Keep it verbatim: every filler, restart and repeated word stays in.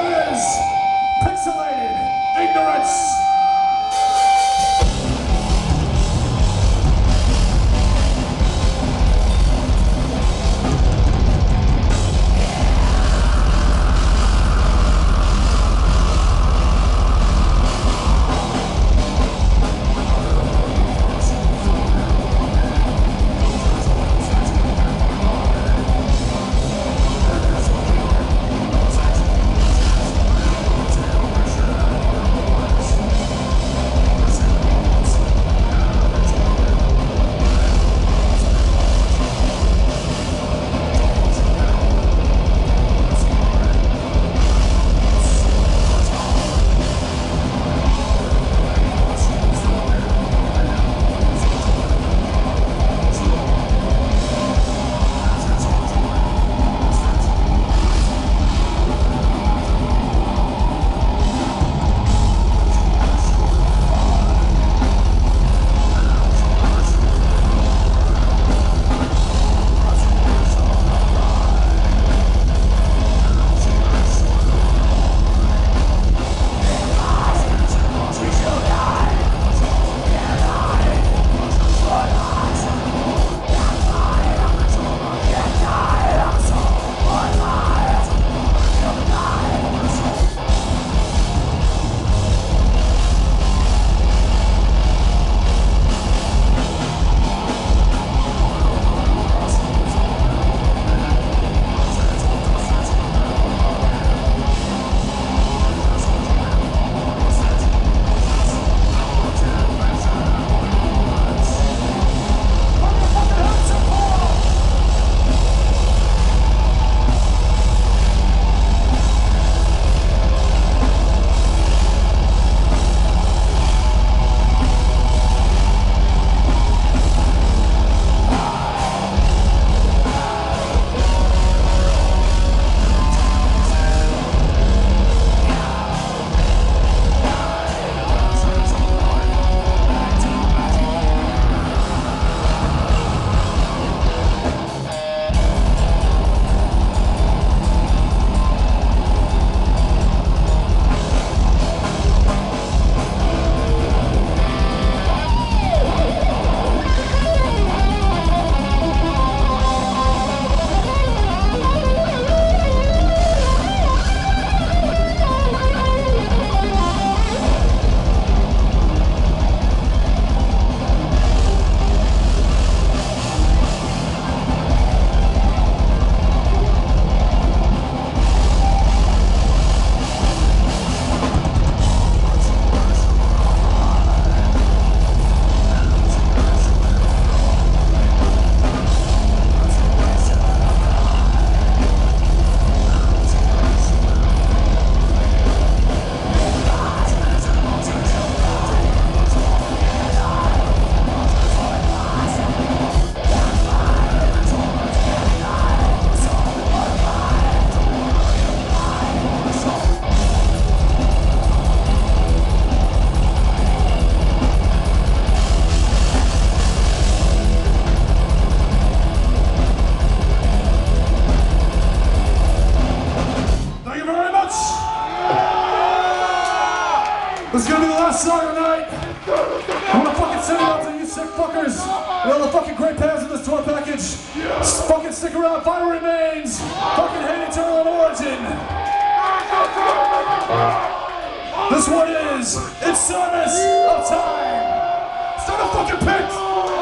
is Pixelated Ignorance. This is gonna be the last song of the night. I'm gonna fucking send it out to you sick fuckers and all the fucking great bands in this tour package. Just fucking stick around. Fire Remains. Fucking Hate Eternal and Origin. This one is In Service of Time. Start a fucking pick.